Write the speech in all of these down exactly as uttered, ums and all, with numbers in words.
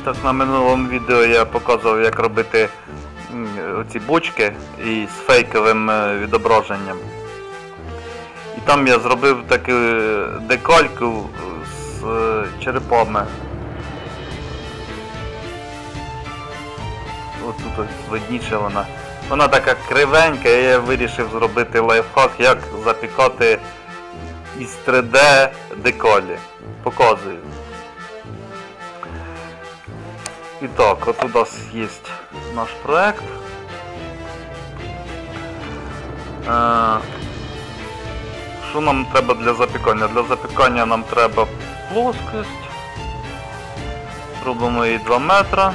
Так, на минулому відео я показував, як робити оці бочки із фейковим відображенням. І там я зробив таку декальку з черепами. Ось тут ось видніше вона. Вона така кривенька, і я вирішив зробити лайфхак, як запікати із три де декалі. Показую. І так, от у нас є наш проект. Що нам треба для запікання? Для запікання нам треба плоскость. Робимо її два метри.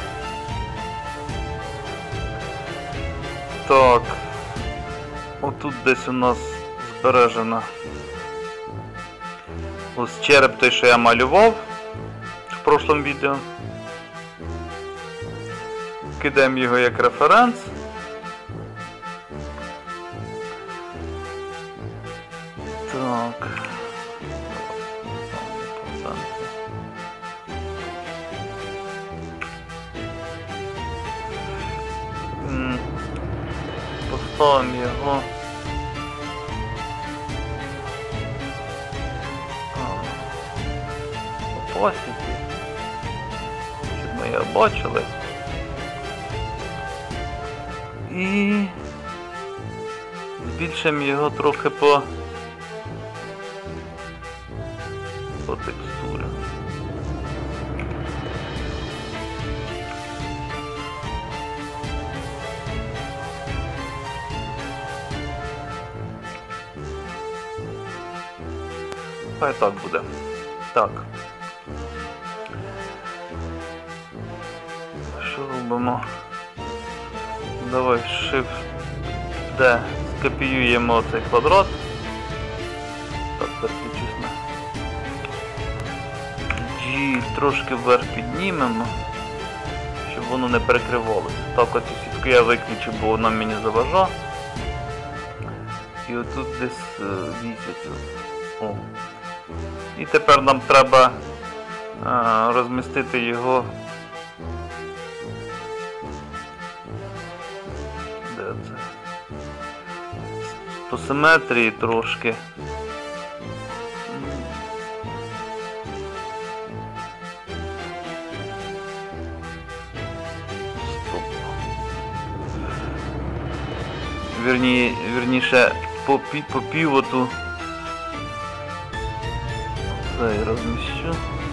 Так, отут десь у нас збережена ось череп той, що я малював в прошлому відео. Кидаємо його як референс. Так. Поставимо його. По посіті, щоб ми його бачили. І збільшимо його трохи по по текстурі. Хай так буде. Так. Що робимо? Давай Shift-D, скопіюємо цей квадрат. Так, переключусь на G, трошки вверх піднімемо, щоб воно не перекривалося. Так, оцю сітку я виключу, бо вона мені заважає. І отут десь віситься. О. І тепер нам треба а, розмістити його. Де це? По симетрії трошки. Стоп. Вірні, вірніше по, по півоту. Це я розміщу.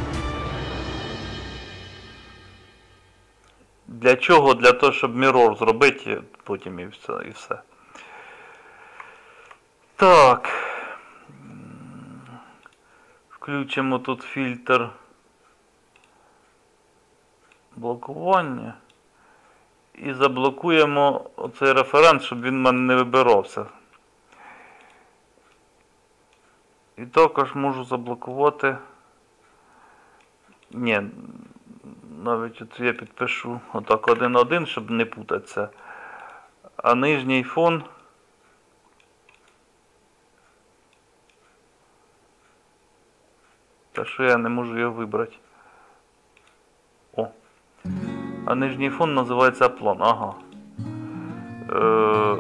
Для чого? Для того, щоб мірор зробити, потім і все. І все. Так. Включимо тут фільтр блокування. І заблокуємо оцей референс, щоб він в мене не вибирався. І також можу заблокувати. Ні, навіть от я підпишу отак один-один, щоб не путатися. А нижній фон та що я не можу його вибрати. О. А нижній фон називається план. Ага. Е,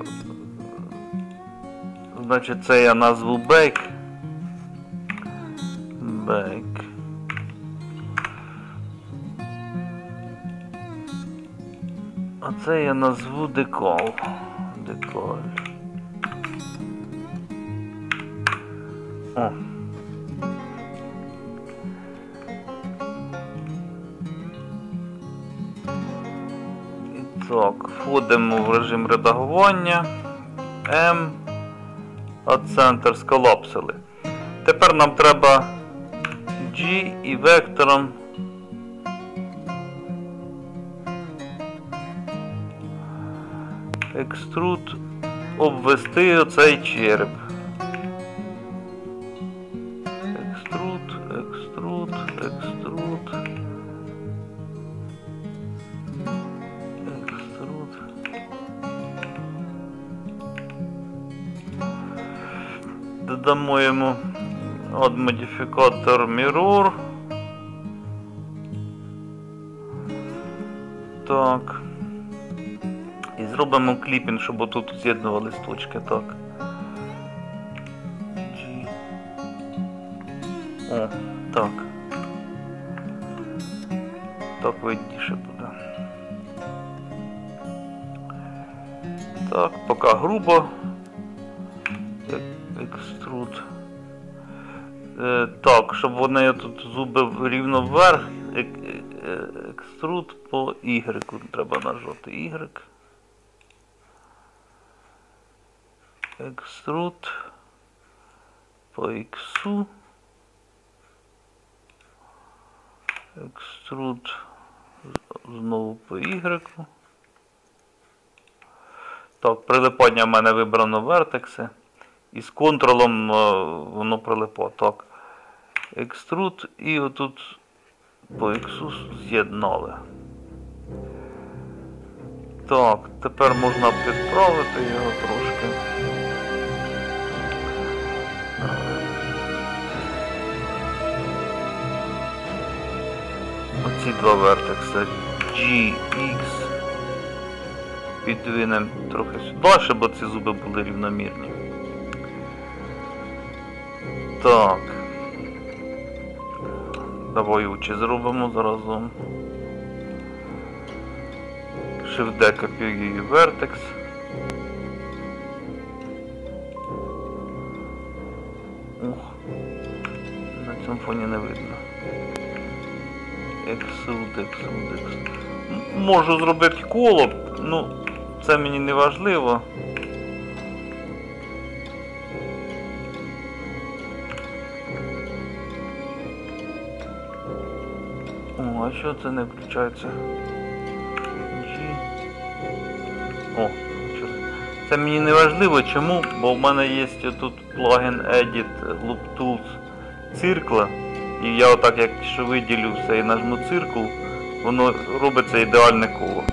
значить, це я назву Bake. Bake. А це я назву Decal. Decal. О. І так, входимо в режим редагування. M. А центр сколапсили. Тепер нам треба G і вектором екструд обвести оцей череп. Екструд, екструд, екструд. Екструд. Додамо йому от модифікатор Mirror. Так. І зробимо кліпінг, щоб отут з'єднувались точки, так. G. О, так. Так видніше буде. Так, поки грубо. Екструд. Е, так, щоб вони тут зуби рівно вверх. Ек, е, екструд по Y. Треба нажати Y. Екструд по X. Екструд знову по Y. Так, прилипання в мене вибрано вертекси. І з контролом воно прилипло. Так. Екструд і отут по X з'єднали. Так, тепер можна підправити його трошки. Оці два вертекси G, X підвинемо трохи сюди, щоб ці зуби були рівномірні. Так. Давай очі зробимо заразом. Shift-D копіюю вертекс. Ух, на цьому фоні не видно. Extrude, Extrude, Extrude. Можу зробити коло, ну це мені не важливо. О, а що це не включається? G. О, що це? Це мені не важливо, чому? Бо в мене є тут плагін Edit Loop Tools Circle. І я отак, якщо виділю все і нажму Circle, воно робиться ідеальне коло.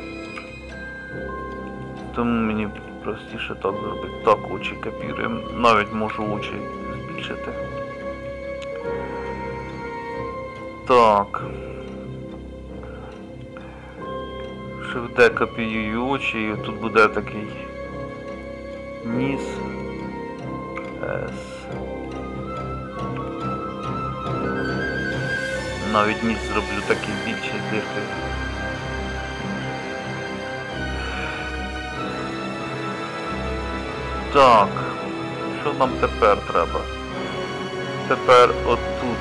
Тому мені простіше так зробити. Так, очі копіруємо. Навіть можу очі збільшити. Так. Shift-D копіюю очі, і тут буде такий ніс. S. Навіть ніс зроблю такий більший дирки. Так. Що нам тепер треба? Тепер отут.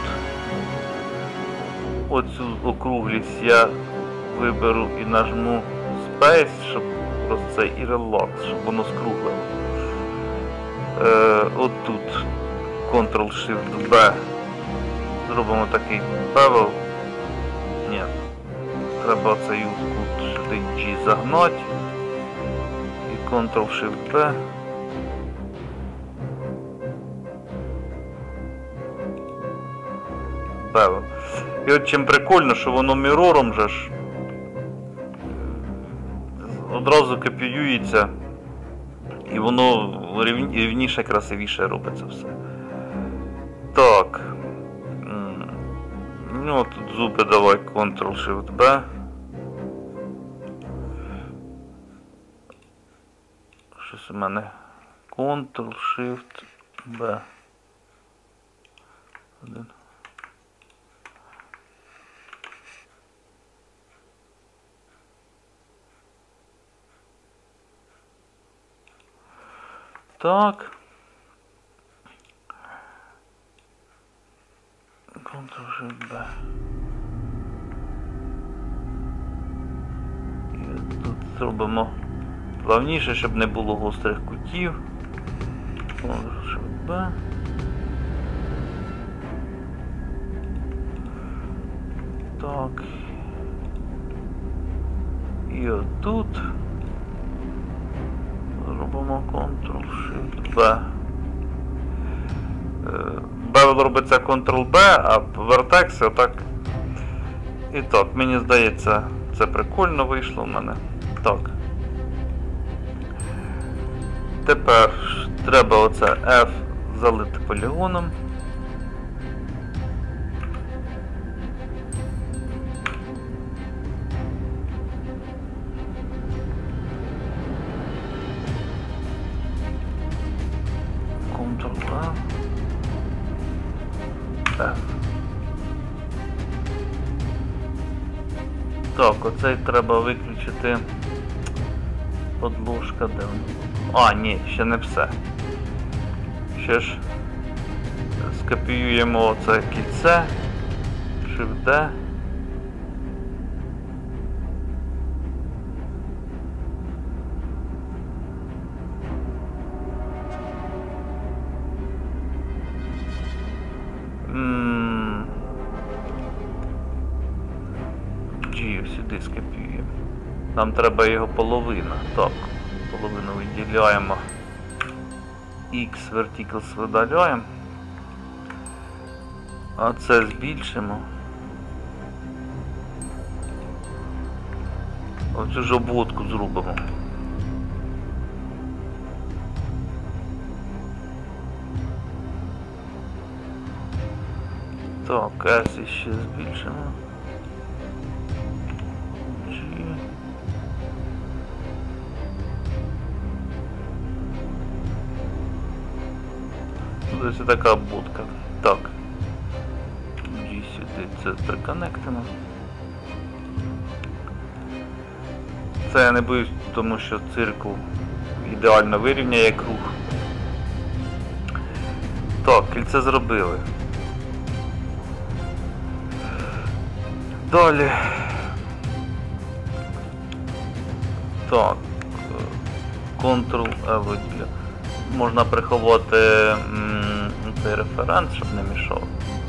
Оцю округлість я виберу і нажму Space, щоб просто це і Relax, щоб воно скруглило. Е, от тут Ctrl-Shift-B. Зробимо такий bevel. Ні. Треба цей кут сюди G загнати. І Ctrl-Shift-B. Bevel. І от чим прикольно, що воно мірором же ж одразу копіюється і воно рівніше, красивіше робиться все. Так. Ну тут зуби давай Ctrl-Shift-B. Щось у мене Ctrl-Shift-B. Один. Так. Ctrl-Shift-B. І тут зробимо плавніше, щоб не було гострих кутів. Ctrl-Shift-B. Так. І отут зробимо Ctrl-Shift-B. Bevel робиться Ctrl-B, а вертекси отак. І так, мені здається, це прикольно вийшло в мене. Так. Тепер треба оце F залити полігоном. Так, оцей треба виключити. Подложка, де вона? А, ні, ще не все. Ще ж скопіюємо оце кільце. Shift-D. G сюди скопіюємо. Нам треба його половина. Так, половину виділяємо. X verticals видаляємо. А це збільшимо. Оцю ж обводку зробимо. Так, S ще збільшимо. G. Ось така обводка. Так. G сюди це приконектимо. Це я не боюсь, тому що циркл ідеально вирівняє круг. Так, кільце зробили. Далі. Так. Ctrl-E виділя. Можна приховати м, цей референс, щоб не мішав.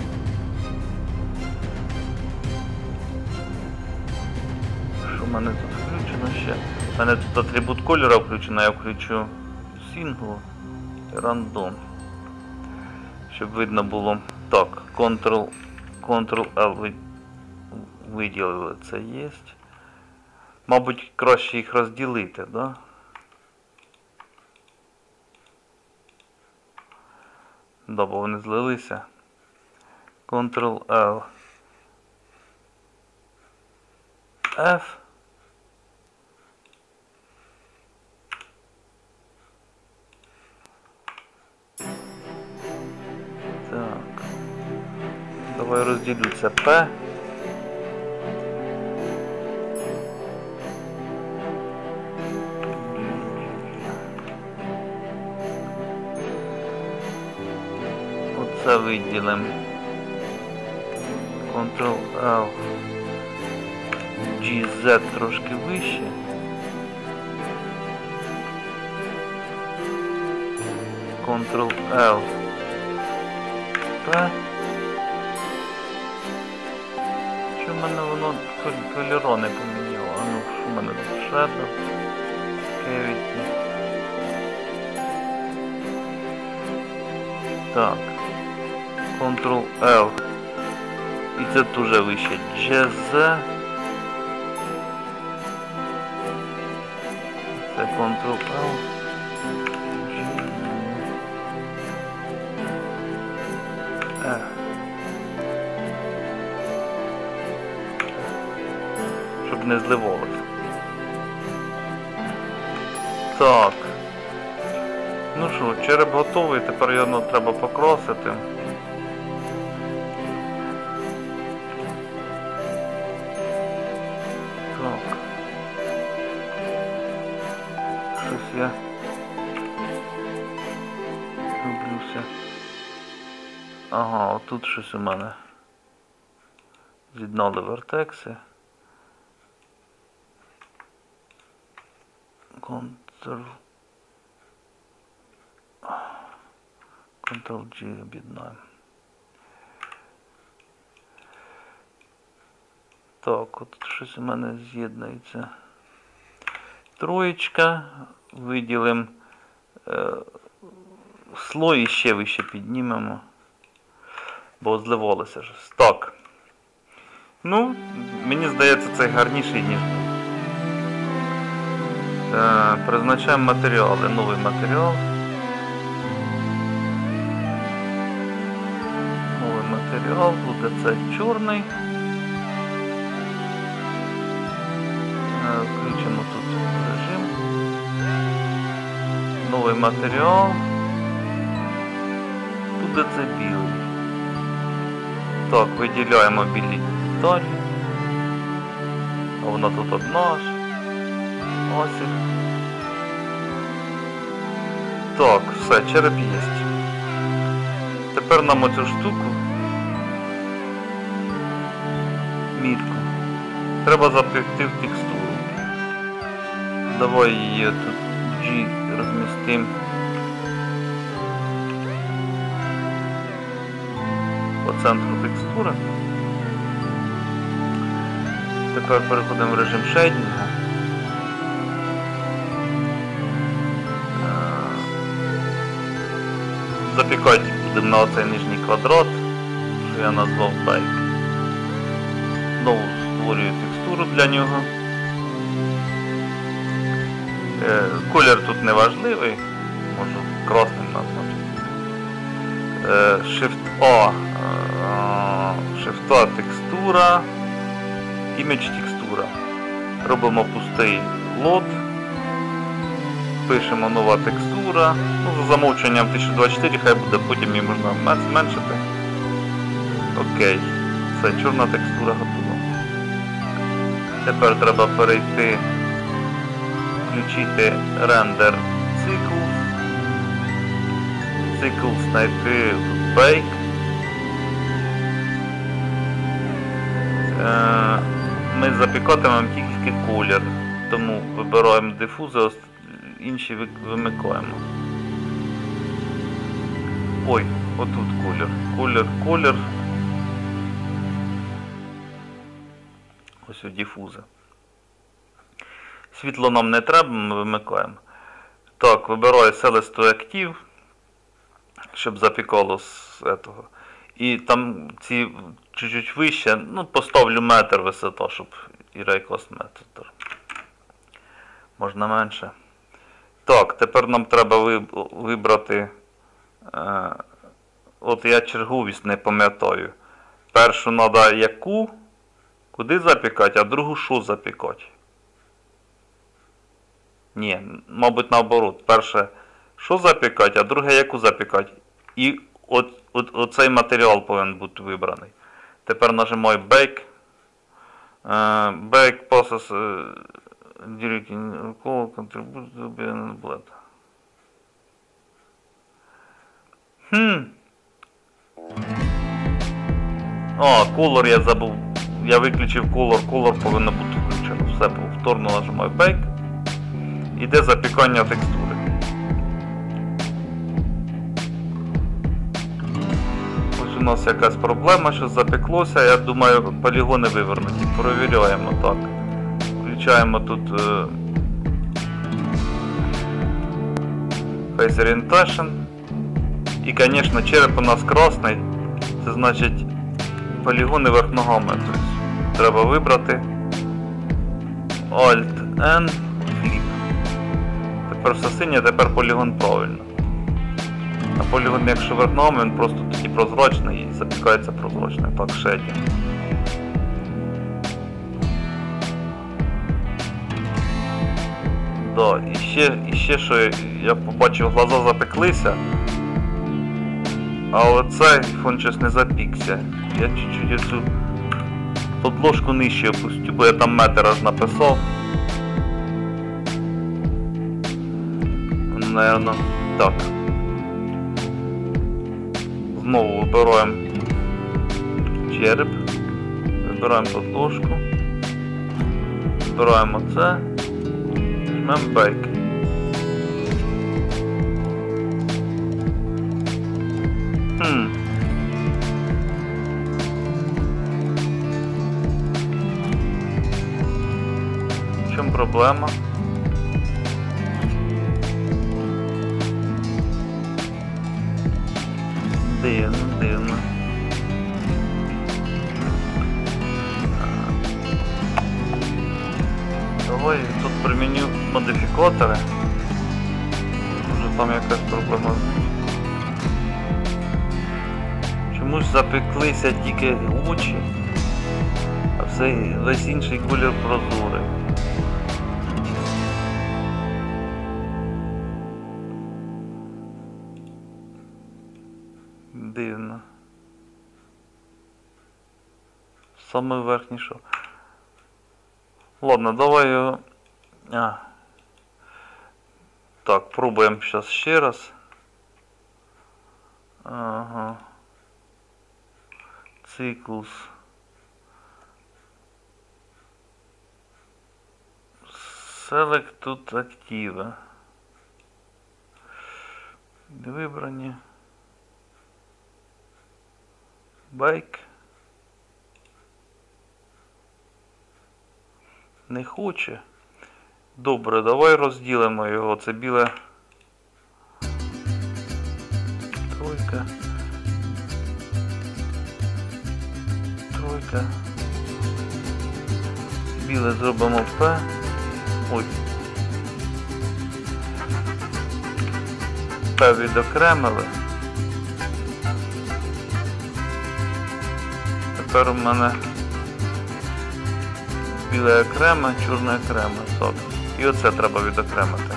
Що в мене тут включено ще? У мене тут атрибут кольору включено, я включу Single і Random. Щоб видно було. Так, Ctrl, Ctrl-L виділили, це є. Мабуть, краще їх розділити, да? Да, бо вони злилися. Ctrl-L. F. Так. Давай розділю це P. Оце виділимо. Ctrl-L. G Z трошки вище. Ctrl-L. P. Що в мене воно кольоро не поміняло? А ну, що в мене тут Shadow? Cavity. Так. Ctrl-L. І це дуже вище. G Z. Це Ctrl-L. G. Щоб не зливалося. Так. Ну що, череп готовий, тепер його треба покрасити. Так. Щось я люблюся. Ага, отут щось у мене. З'єднали вертекси. Ctrl Ctrl-G об'єднаємо. Так, от щось у мене з'єднується. Троєчка. Виділимо е, слой і ще вище піднімемо. Бо зливалося ж. Так. Ну, мені здається, це гарніший, ніж був. Е, призначаємо матеріали. Новий матеріал. Новий матеріал. Буде це чорний. Е, включимо тут режим. Новий матеріал. Буде це білий. Так, виділяємо білі деталі. А вона тут одна ж. Ось і. Так, все, череп є. Тепер нам оцю штуку, мітку, треба запекти в текстуру. Давай її тут G розмістимо по центру текстури. Тепер переходимо в режим шейдінга. Запікати будемо на оцей нижній квадрат, що я назвав Bake. Знову створюю текстуру для нього. Колір тут не важливий, можу красним назвати. Shift-A, Shift-A текстура, Image текстура. Робимо пустий лот. Пишемо нова текстура. Ну, за замовченням тисяча двадцять чотири, хай буде, потім її можна зменшити. Окей. Все, чорна текстура готова. Тепер треба перейти, включити рендер цикл. Цикл знайти тут Bake. Ми запікатимемо тільки колір, тому вибираємо дифузи, інші вимикаємо. Ой, отут колір. Колір, колір. Ось у дифузи. Світло нам не треба, ми вимикаємо. Так, вибираю Celeste Active, щоб запікало з этого. І там ці чуть-чуть вище, ну поставлю метр висота, щоб і рейкост метр. Можна менше. Так, тепер нам треба вибрати, е, от я черговість не пам'ятаю. Першу треба яку, куди запікати, а другу що запікати. Ні, мабуть наоборот. Перше що запікати, а друге яку запікати. І от, от, оцей матеріал повинен бути вибраний. Тепер нажимаю Bake. Uh, Bake process uh, directing call contribute to be enabled. Хм. О, колор я забув. Я виключив колор, колор повинно бути включено. Все, повторно нажимаю Bake. Іде запікання текстури. Ось у нас якась проблема, що запеклося. Я думаю, полігони вивернуті. Перевіряємо так. Включаємо тут е, Face Orientation. І, звісно, череп у нас красний. Це значить полігони верх ногами. Тобто, треба вибрати Alt-N, Flip. Тепер все синє, тепер полігон правильно. А полігон, якщо верх ногами, він просто тоді прозрачний і запікається прозрачний. Так, шейдінг. Да, і ще, і ще що я побачив, глаза запеклися. А оцей фон щось не запікся. Я чуть-чуть цю подложку нижче опустю, бо я там метр аж написав. Наверно, так. Знову вибираємо череп. Вибираємо подложку. Вибираємо це. Жмемо Bake. Хм. В чому проблема? Дивно, дивно. Давай тут приміню модифікатори. Може там якась проблема. Чомусь запеклися тільки очі, а все, весь інший колір прозорий. Дивно. Саме верхній що. Ладно, давай його... А. Так, пробуємо зараз ще раз. Ага. Циклус. Select тут активи. Вибрані. Байк. Не хоче. Добре, давай розділимо його. Це біле. Тройка. Тройка. Біле зробимо P. Ой. P відокремили. Тепер у мене біле окреме, чорне окреме. Так. І оце треба відокремити.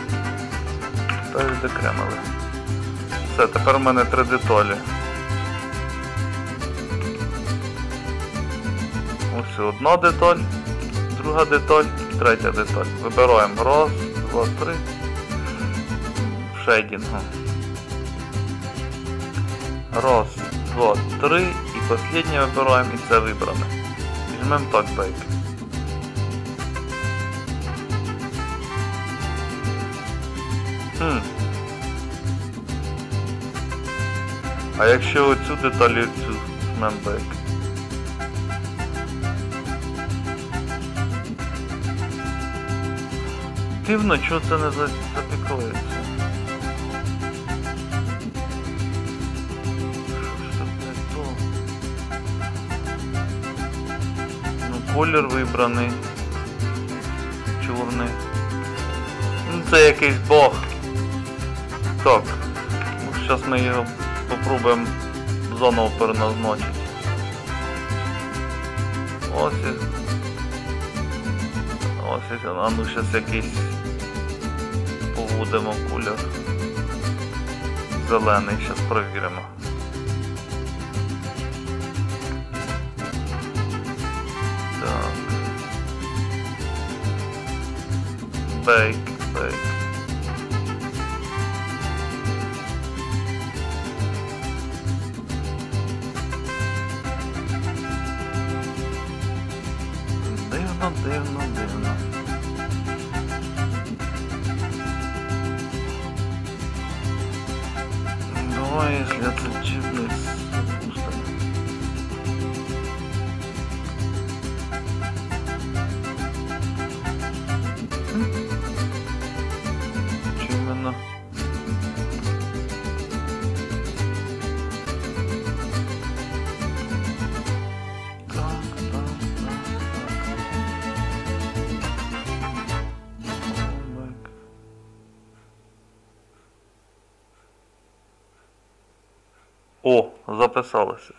P відокремили. Все, тепер у мене три деталі. Ось одна деталь, друга деталь, третя деталь. Вибираємо раз, два, три. Шейдінгу. Раз, два, три. І останнє вибираємо, і це вибране. Візьмемо так бейк. Хм. А якщо оцю деталь і оцю візьмемо бейк? Дивно, чого це не запіклається. Що ж тут не то? Ну, колір вибраний. Чорний. Ну, це якийсь бог. Так. Зараз ми його попробуємо заново переназначити. Ось і... Ось, а ну зараз якийсь поводимо кольор зелений, зараз перевіримо. Так. Бейк, бейк. Дивно, дивно, дивно. Давай, если это чипный запустим. Что именно? О, записалося.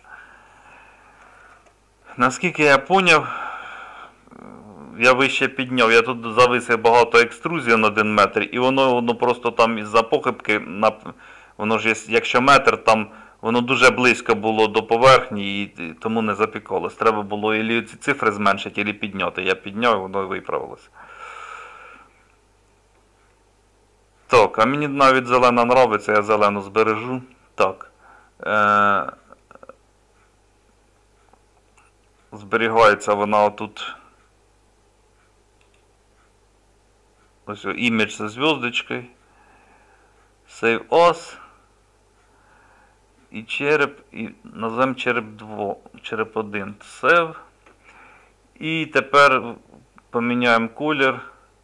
Наскільки я поняв, я вище підняв, я тут зависив багато екструзії на один метр, і воно, воно просто там із-за похибки, воно ж є, якщо метр, там воно дуже близько було до поверхні, і тому не запікалось. Треба було і ці цифри зменшити, і підняти. Я підняв, і воно виправилося. Так, а мені навіть зелена нравиться, я зелену збережу. Так. Е... Зберігається вона отут. Ось імідж зі зв'язочкою. Save As. І череп, і назвемо череп два, череп один. Save. І тепер поміняємо колір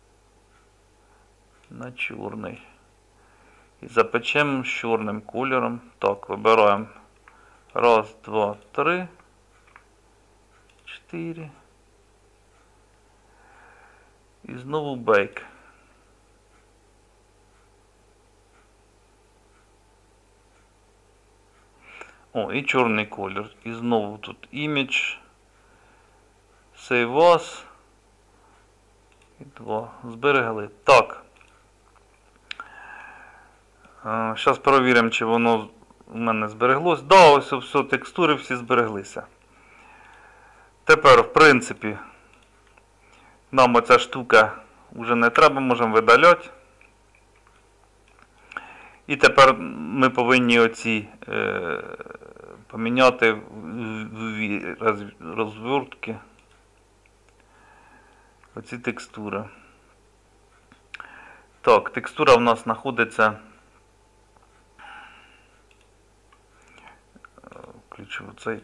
на чорний. І запечемо з чорним кольором. Так, вибираємо. Раз, два, три. Чотири. І знову бейк. О, і чорний колір. І знову тут імідж. Save As. І два. Зберегли. Так. Зараз перевіримо, чи воно у мене збереглось. Да, ось все, текстури всі збереглися. Тепер, в принципі, Нам оця штука вже не треба, можемо видаляти. І тепер ми повинні оці е, поміняти в розвертки оці текстури. Так, текстура в нас знаходиться, включу цей.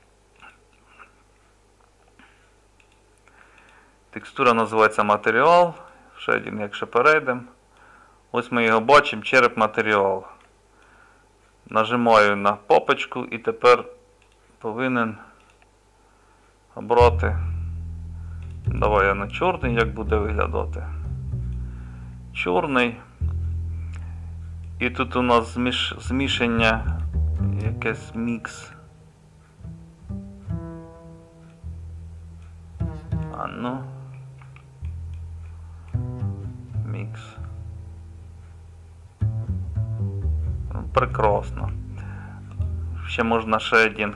Текстура називається матеріал. Ще один, якщо перейдемо. Ось ми його бачимо, череп матеріал. Нажимаю на папочку і тепер повинен обрати. Давай я на чорний, як буде виглядати. Чорний. І тут у нас зміш... змішання, якесь мікс. А ну. Мікс. Прекрасно. Ще можна шейдінг.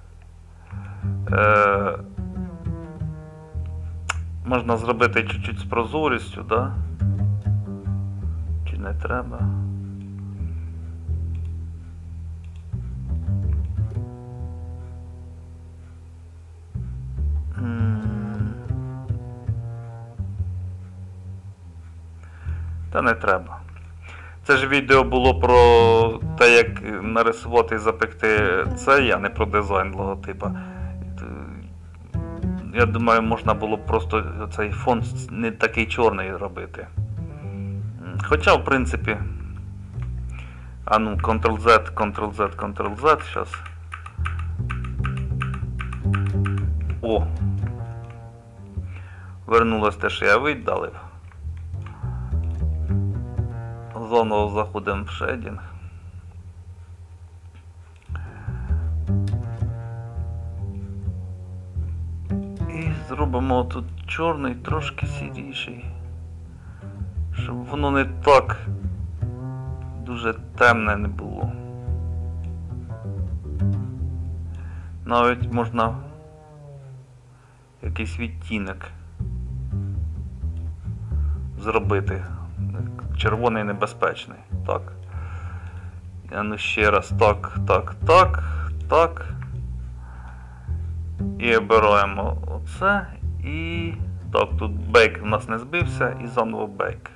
Е, можна зробити чуть-чуть з прозорістю, да? Чи не треба? М. Та не треба. Це ж відео було про те, як нарисувати і запекти цей, а не про дизайн логотипа. Я думаю, можна було б просто цей фон не такий чорний робити. Хоча, в принципі, а ну, контрол-Z, контрол-Z, контрол-Z, зараз. О! Вернулось те, що я видалив. Заново заходимо в шейдінг. І зробимо тут чорний, трошки сіріший. Щоб воно не так дуже темне не було. Навіть можна якийсь відтінок зробити. Червоний небезпечний. Так. Я ну ще раз. Так, так, так, так. І обираємо оце. І... Так, тут бейк у нас не збився. І заново бейк.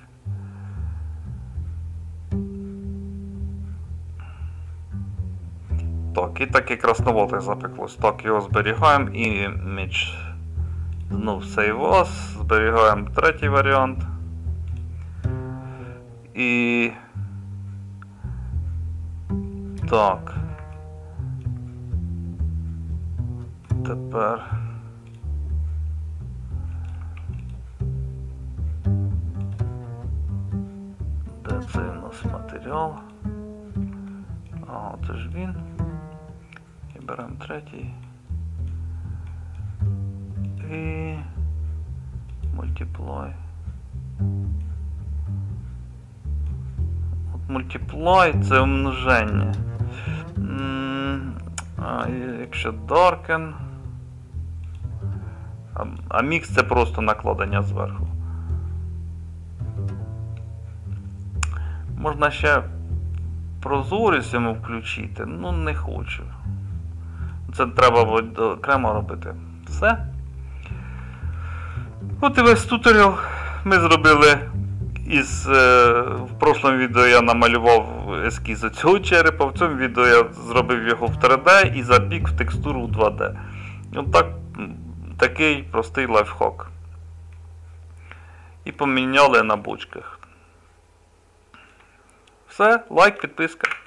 Так, і таке красновате запеклось. Так, його зберігаємо. І Image. Знов Save As. Зберігаємо третій варіант. І так. Тепер де це у нас матеріал? А, це ж він. І беремо третій. І Multiply. Multiply це умноження. А якщо Darken. А, а Mix це просто накладення зверху. Можна ще прозорість йому включити, ну не хочу. Це треба окремо робити. Все. От і весь туторіал ми зробили. Із, е, в прошлому відео я намалював ескіз цього черепа, в цьому відео я зробив його в три де і запік в текстуру в два де. От так, такий простий лайфхак. І поміняли на бочках. Все, лайк, підписка.